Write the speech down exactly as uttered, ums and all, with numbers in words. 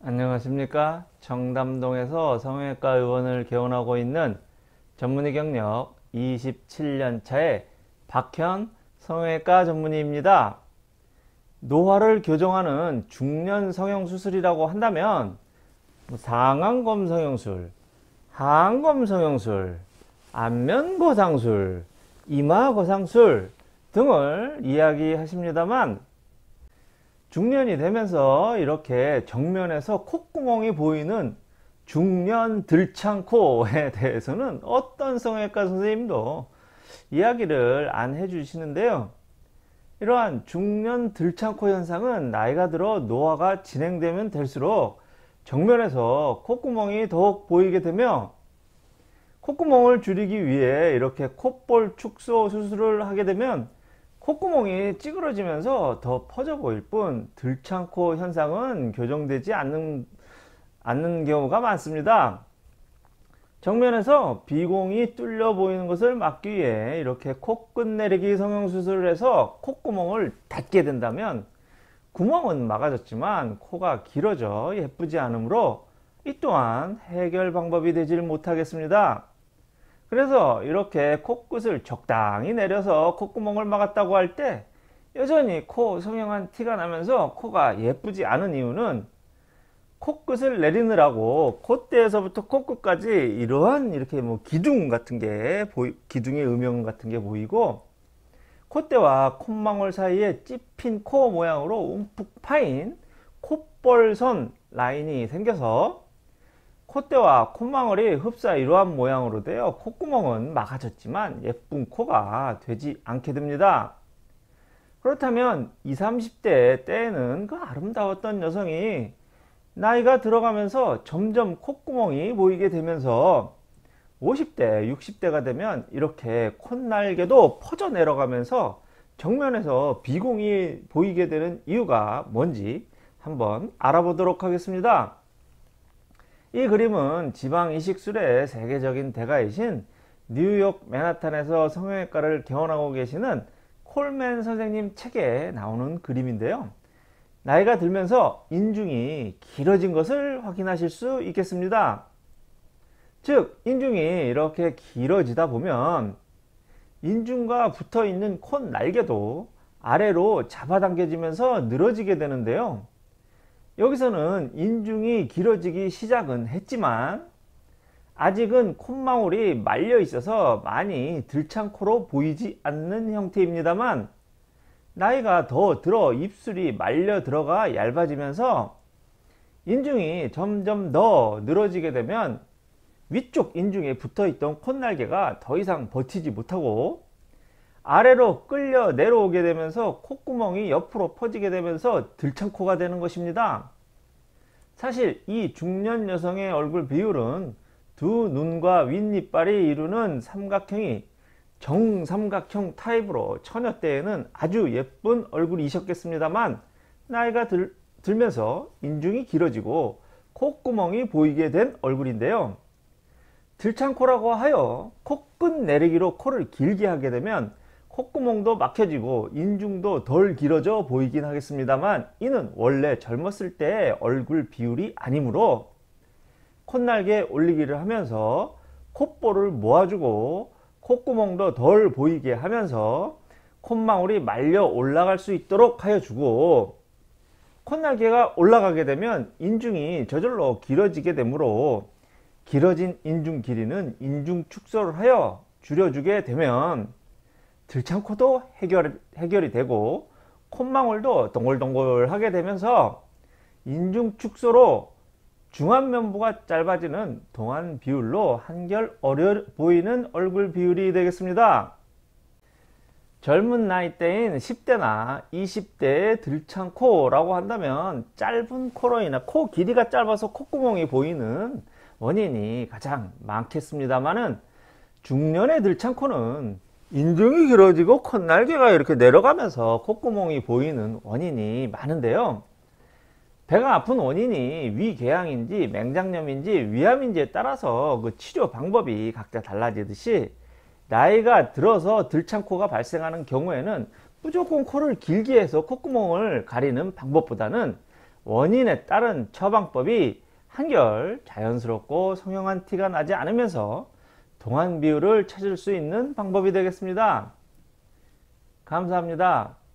안녕하십니까. 청담동에서 성형외과 의원을 개원하고 있는 전문의 경력 이십칠 년 차의 박현 성형외과 전문의입니다. 노화를 교정하는 중년 성형수술이라고 한다면 상안검 성형술, 하안검 성형술, 안면거상술, 이마거상술 등을 이야기하십니다만, 중년이 되면서 이렇게 정면에서 콧구멍이 보이는 중년 들창코에 대해서는 어떤 성형외과 선생님도 이야기를 안 해주시는데요. 이러한 중년 들창코 현상은 나이가 들어 노화가 진행되면 될수록 정면에서 콧구멍이 더욱 보이게 되며, 콧구멍을 줄이기 위해 이렇게 콧볼 축소 수술을 하게 되면 콧구멍이 찌그러지면서 더 퍼져 보일 뿐 들창코 현상은 교정되지 않는, 않는 경우가 많습니다. 정면에서 비공이 뚫려 보이는 것을 막기 위해 이렇게 코끝 내리기 성형수술을 해서 콧구멍을 닫게 된다면 구멍은 막아졌지만 코가 길어져 예쁘지 않으므로 이 또한 해결 방법이 되질 못하겠습니다. 그래서 이렇게 코끝을 적당히 내려서 콧구멍을 막았다고 할 때 여전히 코 성형한 티가 나면서 코가 예쁘지 않은 이유는, 코끝을 내리느라고 콧대에서부터 코끝까지 이러한 이렇게 뭐 기둥 같은 게 보이, 기둥의 음영 같은 게 보이고, 콧대와 콧망울 사이에 찝힌 코 모양으로 움푹 파인 콧볼선 라인이 생겨서 콧대와 콧망울이 흡사 이러한 모양으로 되어 콧구멍은 막아졌지만 예쁜 코가 되지 않게 됩니다. 그렇다면 이십, 삼십 대 때에는 그 아름다웠던 여성이 나이가 들어가면서 점점 콧구멍이 보이게 되면서 오십 대, 육십 대가 되면 이렇게 콧날개도 퍼져 내려가면서 정면에서 비공이 보이게 되는 이유가 뭔지 한번 알아보도록 하겠습니다. 이 그림은 지방 이식술의 세계적인 대가이신 뉴욕 맨하탄에서 성형외과를 개원하고 계시는 콜맨 선생님 책에 나오는 그림인데요. 나이가 들면서 인중이 길어진 것을 확인하실 수 있겠습니다. 즉, 인중이 이렇게 길어지다 보면 인중과 붙어 있는 콧 날개도 아래로 잡아당겨지면서 늘어지게 되는데요. 여기서는 인중이 길어지기 시작은 했지만 아직은 콧망울이 말려 있어서 많이 들창코로 보이지 않는 형태입니다만, 나이가 더 들어 입술이 말려 들어가 얇아지면서 인중이 점점 더 늘어지게 되면 위쪽 인중에 붙어 있던 콧날개가 더 이상 버티지 못하고 아래로 끌려 내려오게 되면서 콧구멍이 옆으로 퍼지게 되면서 들창코가 되는 것입니다. 사실 이 중년 여성의 얼굴 비율은 두 눈과 윗니빨이 이루는 삼각형이 정삼각형 타입으로 처녀 때에는 아주 예쁜 얼굴이셨겠습니다만, 나이가 들, 들면서 인중이 길어지고 콧구멍이 보이게 된 얼굴인데요. 들창코라고 하여 코끝 내리기로 코를 길게 하게 되면 콧구멍도 막혀지고 인중도 덜 길어져 보이긴 하겠습니다만, 이는 원래 젊었을 때의 얼굴 비율이 아니므로 콧날개 올리기를 하면서 콧볼을 모아주고 콧구멍도 덜 보이게 하면서 콧망울이 말려 올라갈 수 있도록 하여 주고, 콧날개가 올라가게 되면 인중이 저절로 길어지게 되므로 길어진 인중 길이는 인중 축소를 하여 줄여주게 되면 들창코도 해결, 해결이 되고 콧망울도 동글동글하게 되면서 인중 축소로 중안면부가 짧아지는 동안 비율로 한결 어려 보이는 얼굴 비율이 되겠습니다. 젊은 나이대인 십 대나 이십 대의 들창코라고 한다면 짧은 코로 인해 코 길이가 짧아서 콧구멍이 보이는 원인이 가장 많겠습니다만은, 중년의 들창코는 인중이 길어지고 콧날개가 이렇게 내려가면서 콧구멍이 보이는 원인이 많은데요. 배가 아픈 원인이 위궤양인지 맹장염인지 위암인지에 따라서 그 치료 방법이 각자 달라지듯이, 나이가 들어서 들창코가 발생하는 경우에는 무조건 코를 길게 해서 콧구멍을 가리는 방법보다는 원인에 따른 처방법이 한결 자연스럽고 성형한 티가 나지 않으면서 동안 비율을 찾을 수 있는 방법이 되겠습니다. 감사합니다.